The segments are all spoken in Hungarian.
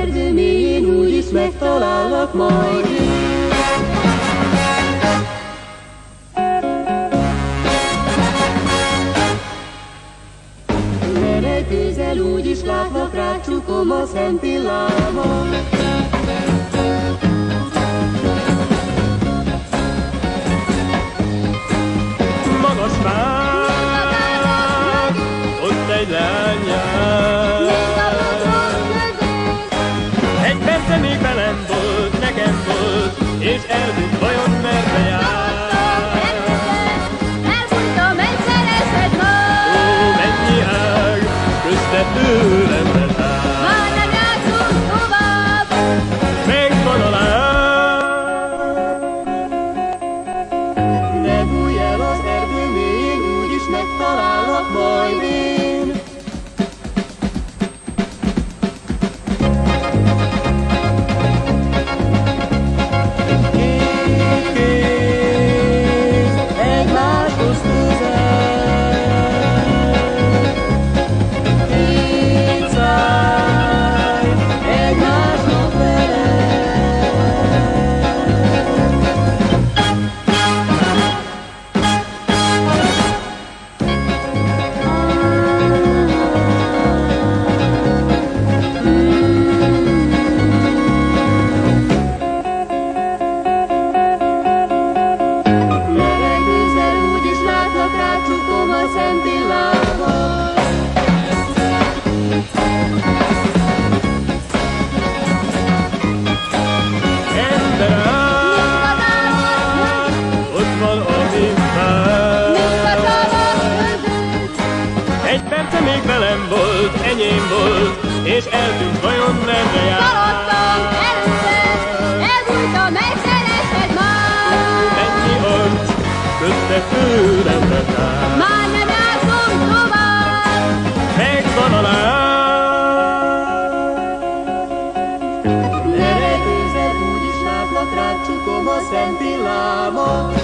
erdő mélyén, úgyis megtalállak majd én. Közel úgyis látlak, rácsukom a szempillámat. Magas már, ott egy lány jár. Egy perce még velem volt, nekem volt, és eltűnt, vajon merre jár. Tőlem letál. Már nem játszunk tovább. Megvan a láb. Ne bújj el az erdő mélyén, úgyis megtalállak majd én. Két kéz egymáshoz közel. Enyém volt, és eltűnt, vajon merre jár. Szaladtam először, elbújtam, megszerezted már. Mennyi arc, közte tőlem letál. Már nem játszom tovább. Megvan a láb. Gyere közel, úgyis látlak, rácsukom a szempillámat.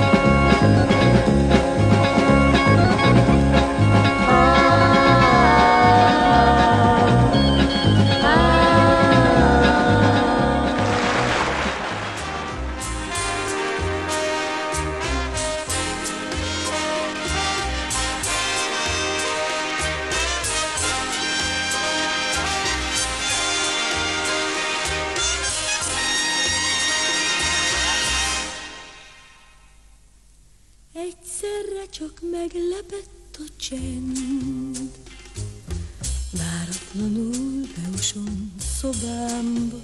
Egyszerre csak meglepett a csend, váratlanul beusom szobámba.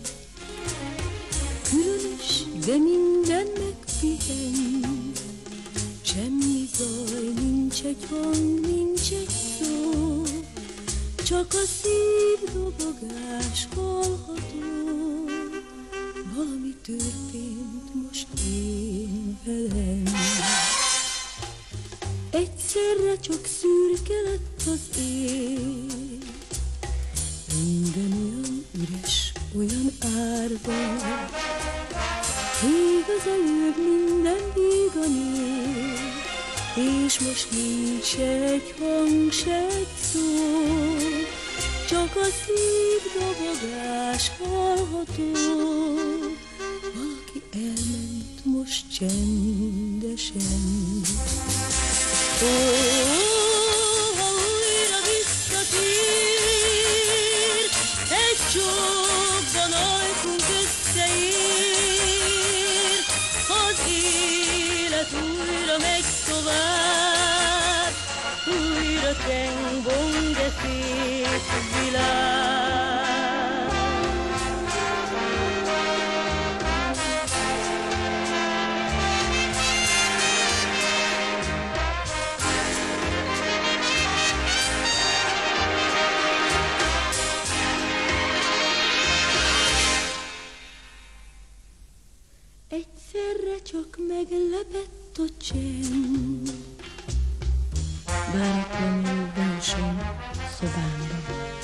Különös, de minden megpihent, semmi zaj, nincs egy hang, nincs egy szó, csak a szívdobogás hallható. Valami történt most én velem. Egyszerre csak szürke lett az ég, minden olyan üres, olyan árva. Ég az előbb, minden vígan él, és most nincs egy hang, se egy szó, csak a szívdobogás hallható. Valaki elment most csendesen. Ó, ha újra visszatér, egy csókban ajkunk összeér, az élet újra megy tovább, újra cseng-bong, de szép világ. Egyszerre csak meglepett a csend, váratlanul beusom szobámba.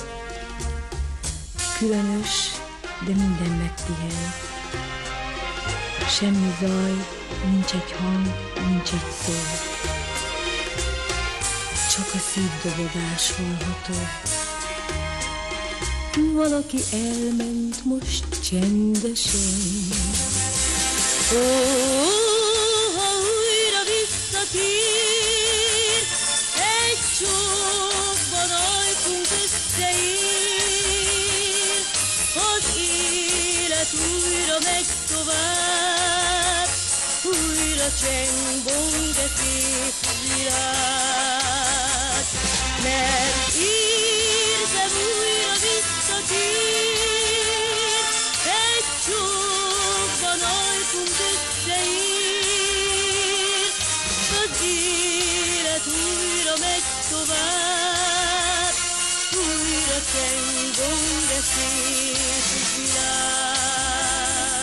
Különös, de minden megpihent, semmi zaj, nincs egy hang, nincs egy szó, csak a szívdobogás hallható. Valaki elment most csendesen. Ó, ha újra visszatér, egy csókban ajkunk összeér, az élet újra megy tovább, újra cseng, bong, de szép virág. Mert érzem újra visszatér, egy csókban ajkunk összeér, az élet újra megy tovább, újra cseng, bong, de szép virág.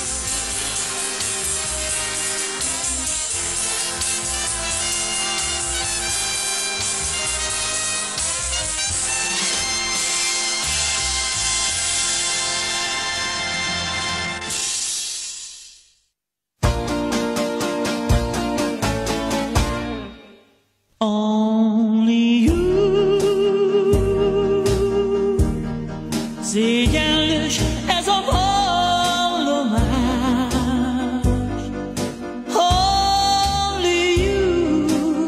Only you. Szégyenlős ez a vallomás. Only you.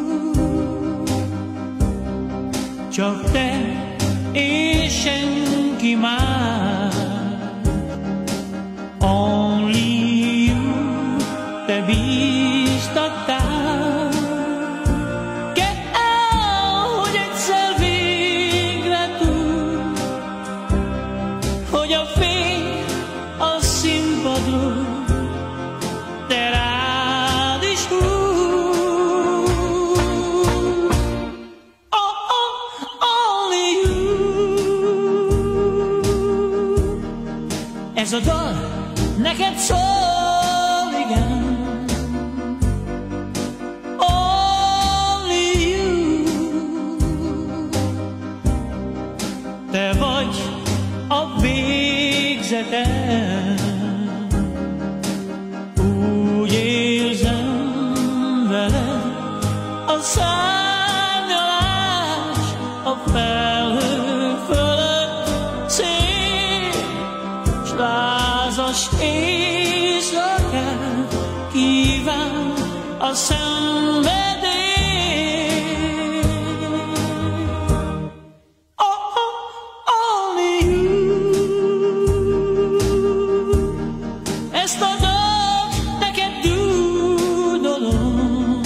Csak te és senki más. Only you. Te bíztattál. Hogy a fény a színpadon, de rád is húz. Oh, oh, only you. Ez a dal neked szól, igen. Only you. Te vagy a végzetem, úgy érzem veled a szárnyalás a felhő fölött, szép s lázas éjszakát kíván a szenvedély. Ezt a dalt neked dúdolom,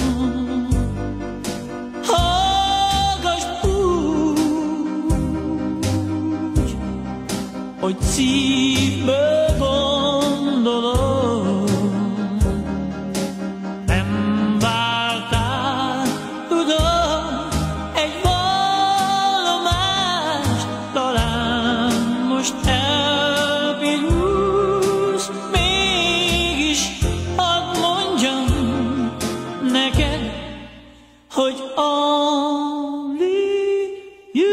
hallgass úgy, hogy szívből gondolom. Nem vártál, tudom, egy vallomást, talán most elpirulsz. Neked, hogy only you.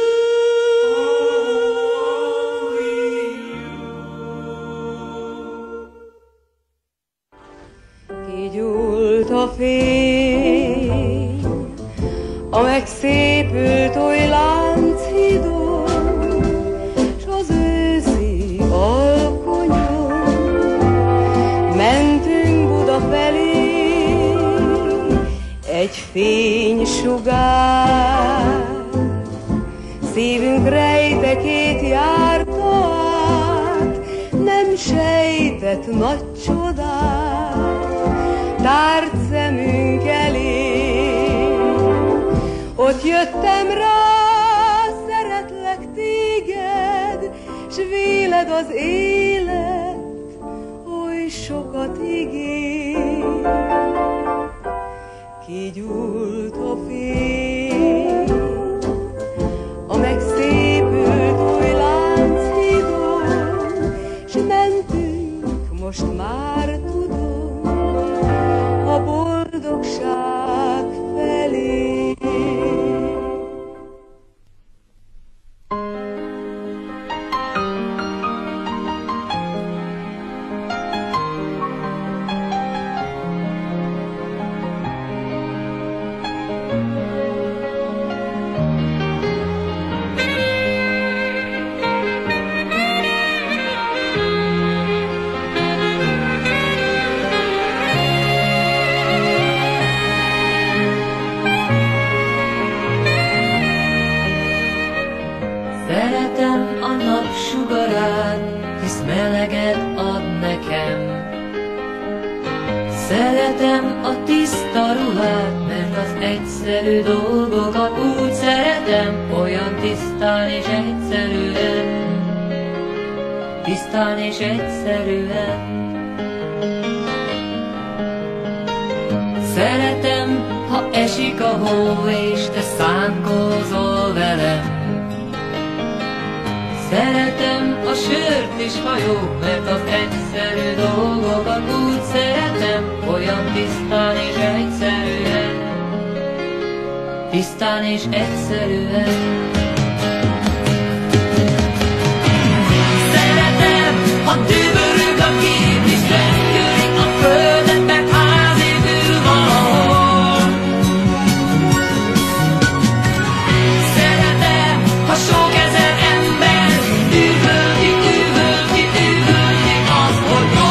Kigyúlt a fény a megszépült oly Lánchídon, s az őszi alkonyon mentünk Buda felé. Egy fénysugár szívünk rejtekét járta át, nem sejtett nagy csodát tárt szemünk elé. Ott jöttem rá, szeretlek téged, s véled az élet oly sokat ígér. Kigyúlt a fény a megszépült új Lánchídon, s mentünk, most már tudom, a boldogság felé. meleget ad nekem. Szeretem a tiszta ruhát, mert az egyszerű dolgokat úgy szeretem, olyan tisztán és egyszerűen, tisztán és egyszerűen. Szeretem, ha esik a hó, és te szánkozol velem. Szeretem a sört és ha jó, mert az egyszerű dolgokat úgy szeretem, olyan tisztán és egyszerűen, tisztán és egyszerűen. Szeretem, ha dübörög a kép, és lengyőrik a földet, mert házépül valahol. Szeretem, ha sok ezer ember üvölti, üvölti, üvölti azt, hogy jó.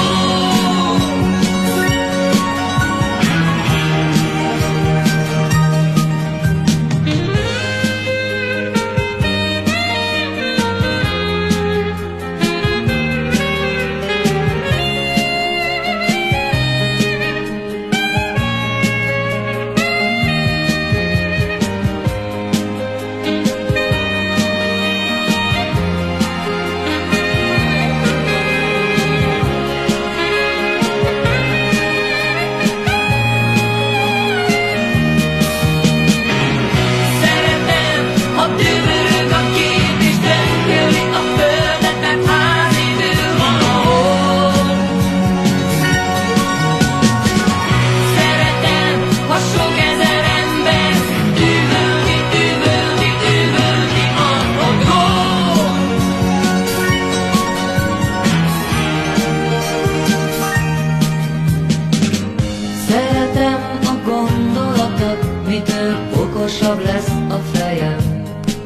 Okosabb lesz a fejem.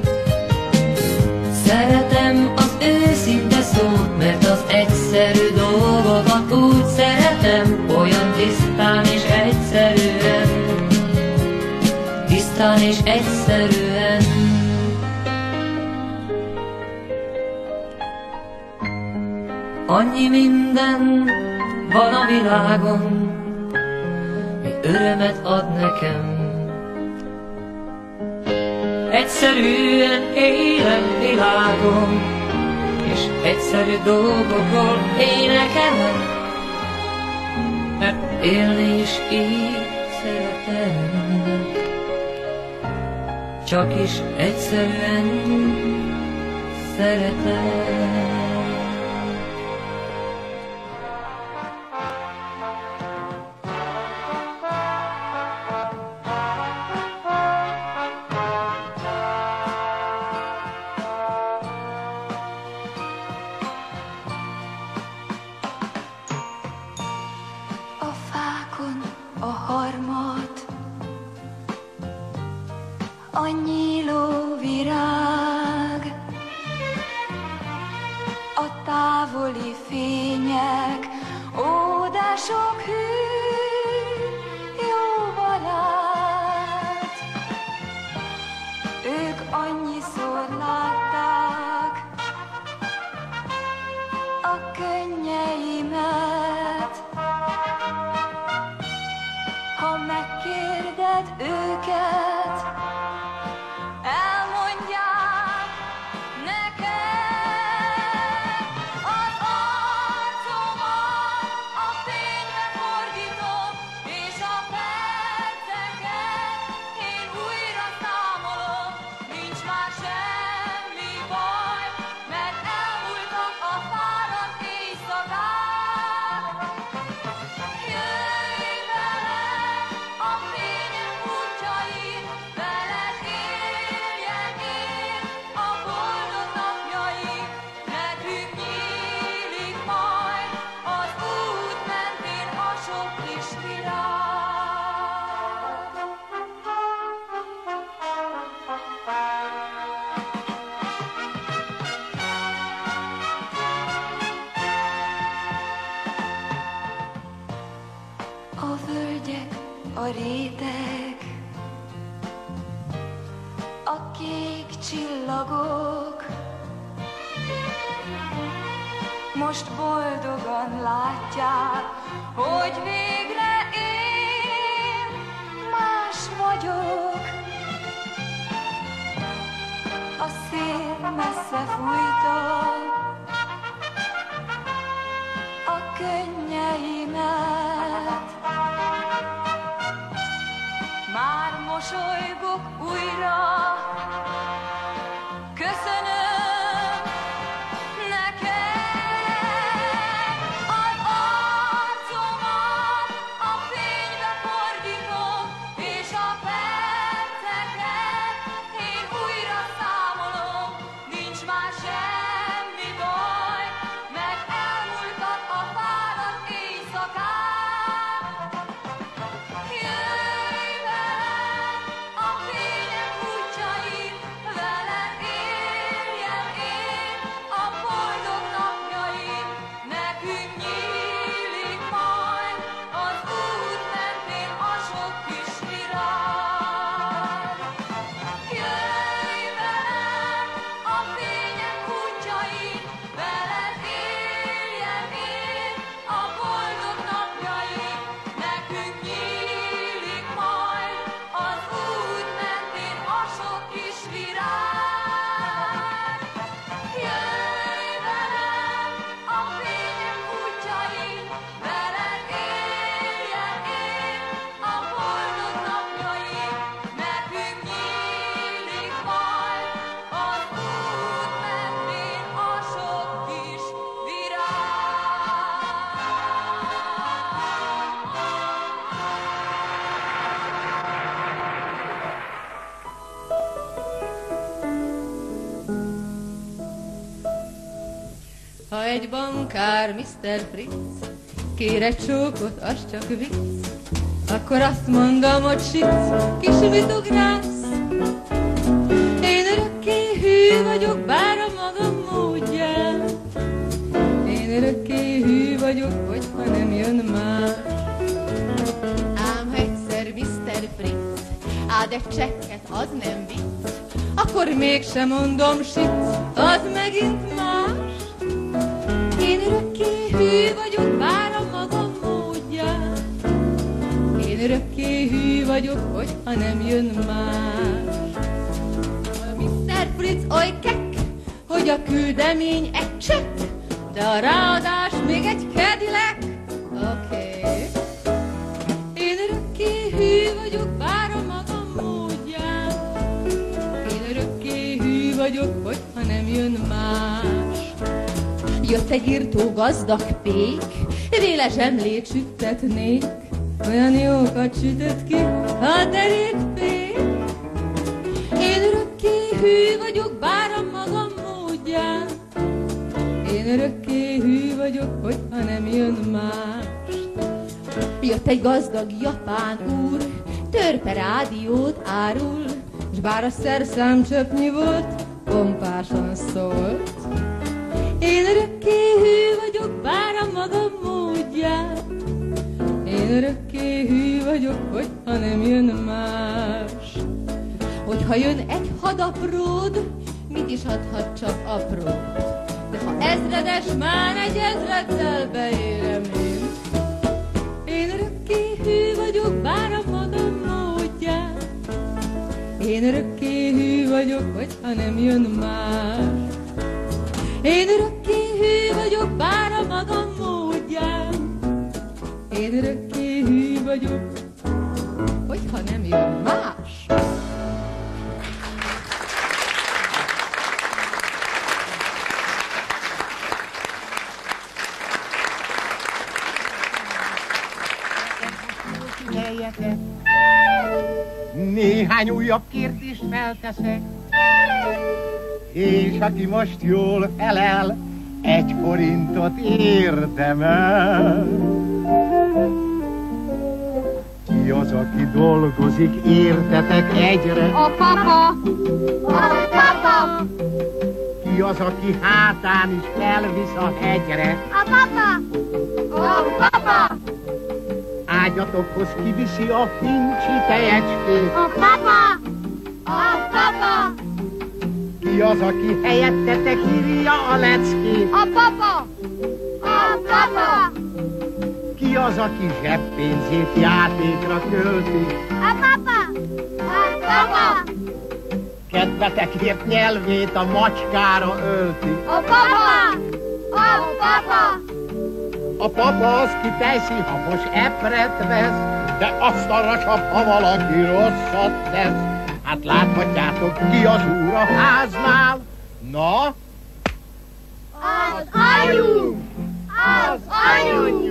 Szeretem az őszinte szót, mert az egyszerű dolgokat úgy szeretem, olyan tisztán és egyszerűen, tisztán és egyszerűen. Annyi minden van a világon, mi örömet ad nekem. Egyszerűen élem világom, és egyszerű dolgokról énekelem, mert élni is így szeretem. Csak is egyszerűen szeretem. A harmat, a nyíló virág, a távoli fények, ó, de sok hű, jó barát. Ők annyiszor látták a könnyeimet. Ha megkérded őket, elmondják neked. Az arcomat a fénybe fordítom, és a perceket én újra számolom. Nincs már semmi baj, mert elmúltak a fáradt éjszakák. Jöjj velem a fények útjain, veled éljen én a boldog napjaim. Nekünk nyílik majd az út mentén a sok kis virág. A völgyek, a réteg, a kék csillagok, most boldogan látják, hogy végre én más vagyok. A szél messze fújta a könnyeimet, már mosolygok újra, köszönöm neked. Az arcomat a fénybe fordítom, és a perceket én újra számolom. Nincs már semmi baj, mert elmúltak a fáradt éjszakák. Jöjj velem a fények útjain, veled éljem én a boldog napjaim. Nekünk nyílik majd az út mentén a sok kis virág. Jöjj velem a fények útjain, veled éljem én a boldog napjaim. Nekünk nyílik majd az út mentén a sok kis virág. Jöjj velem a fények útjain, veled éljem én a boldog napjaim. Nekünk nyílik majd az út mentén a sok kis Ha egy bankár, Mr. Fritz, kér egy csókot, az csak vicc, akkor azt mondom, hogy sic, kis mit ugrálsz. Én örökké hű vagyok, bár a magam módján. Én örökké hű vagyok, hogyha nem jön már. Ám ha egyszer Mr. Fritz áld egy csekket, az nem vicc, akkor mégsem mondom sic, az megint más. Én örökké hű vagyok, bár a magam módján. Én örökké hű vagyok, hogyha nem jön más. A Mr. Fritz oly kek, hogy a küldemény egy csekk, de a ráadás még egy Cadillac. Oké. Én örökké hű vagyok, bár a magam módján. Én örökké hű vagyok, hogyha nem jön más. Jött egy írtó gazdag pék, véle zsemlét süttetnék, olyan jókat sütött ki a derékpék. Én örökké hű vagyok, bár a magam módján. Én örökké hű vagyok, hogyha nem jön más. Jött egy gazdag japán úr, törpe rádiót árul, s bár a szerszám csöpnyi volt, pompásan szólt. Én örökké hű vagyok, bár a magam módján. Én örökké hű vagyok, hogyha nem jön más. Hogyha jön egy hadapród, mit is adhat csak aprót. De ha ezredes, már egy ezreddel beérem én. Én örökké hű vagyok, bár a magam módján. Én örökké hű vagyok, hogyha nem jön más. Én örökké hű vagyok, bár a magam módján. Én örökké hű vagyok, hogyha nem jön más. Néhány újabb kérdést felteszek, és aki most jól felel, 1 forintot érdemel. Ki az, aki dolgozik, értetek egyre? A papa! A papa! Ki az, aki hátán is felvisz a hegyre? A papa! A papa! Ágyatokhoz kiviszi a fincsi tejecskét. A papa! A papa! Ki az, aki helyettetek írja a leckét? A papa! papa! Ki az, aki zseppénzét játékra költi? A papa! A papa! Kedvetekért nyelvét a macskára ölti. A papa! A papa! A papa az, ki teszi, ha most epret vesz, de azt arra csap, ha valaki rosszat tesz. Hát láthatjátok, ki az úr a háznál? Na? Az anyu! Az anyu!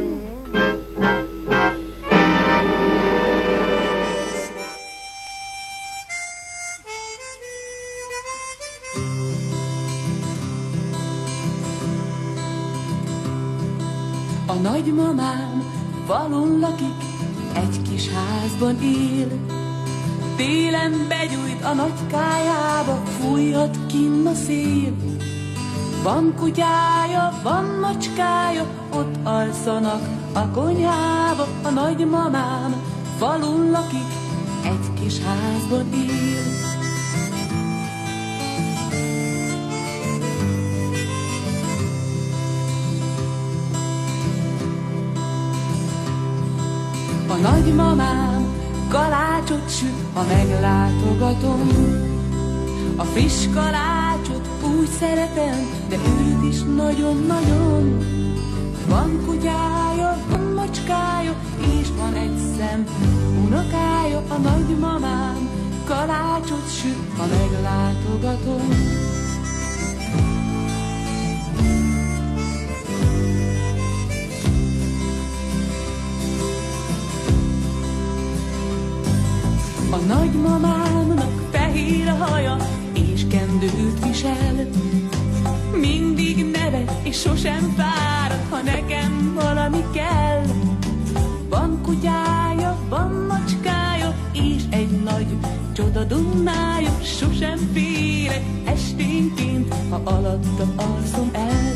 A nagymamám falun lakik, egy kis házban él. Télen begyújt a nagykájába, fújhat kinn a szél. Van kutyája, van macskája, ott alszanak a konyhába. A nagymamám falun lakik, egy kis házban él. A nagymamám kalácsot süt, ha meglátogatom. A friss kalácsot úgy szeretem, de őt is nagyon-nagyon. Van kutyája, van macskája, és van egy szem unokája. A nagymamám kalácsot süt, ha meglátogatom. A nagymamámnak fehér a haja, és kendőt visel. Mindig nevet, és sosem fárad, ha nekem valami kell. Van kutyája, van macskája, és egy nagy csoda dunnája. Sosem félek esténként, ha alatta alszom el.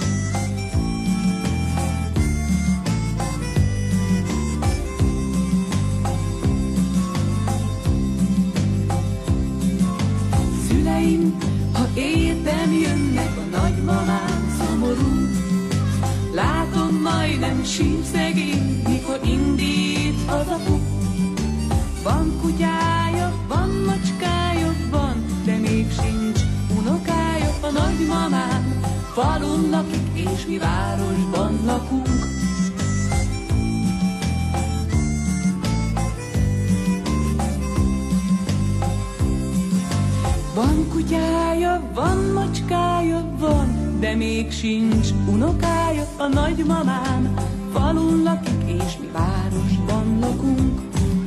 Ha értem jönnek, a nagymamám szomorú. Látom, majdnem sír szegény, mikor indít az apu. Van kutyája, van macskája, van, de még sincs unokája. A nagymamám falun lakik, és mi városban lakunk. Van kutyája, van macskája, van, de még sincs unokája. A nagymamám falun lakik, és mi városban lakunk.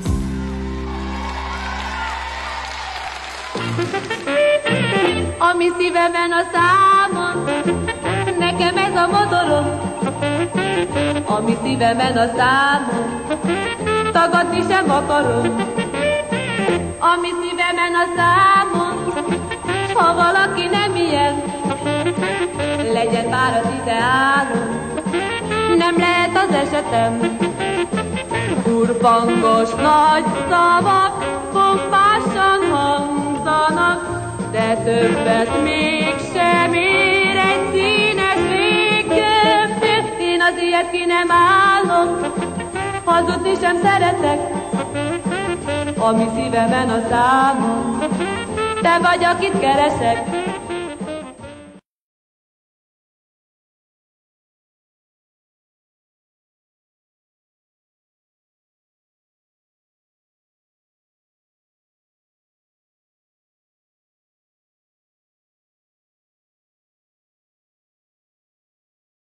Ami szívemen a számon, nekem ez a motorom. Ami szívemen a számon, tagadni sem akarom. Ami szívemen a számon, ha valaki nem ilyen, legyen már az ideálom, nem lehet az esetem. Urpangos nagy szavak pompásan hangzanak, de többet mégsem ér egy színes végköpő. Én az ilyet ki nem állom, hazudni sem szeretek. Ami szívemen a számon, te vagy, akit keresek.